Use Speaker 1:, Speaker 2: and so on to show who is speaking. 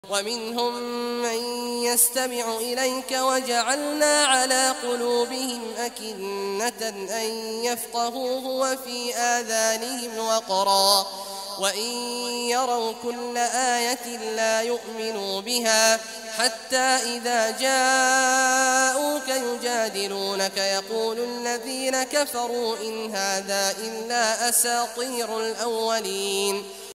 Speaker 1: ومنهم من يستمع إليك وجعلنا على قلوبهم أكنة أن يفقهوه وفي آذانهم وقرا وإن يروا كل آية لا يؤمنوا بها حتى إذا جاءوك يجادلونك يقول الذين كفروا إن هذا إلا أساطير الأولين